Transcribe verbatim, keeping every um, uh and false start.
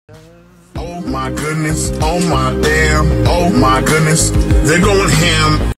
Oh my goodness, oh my damn, oh my goodness, they're going ham.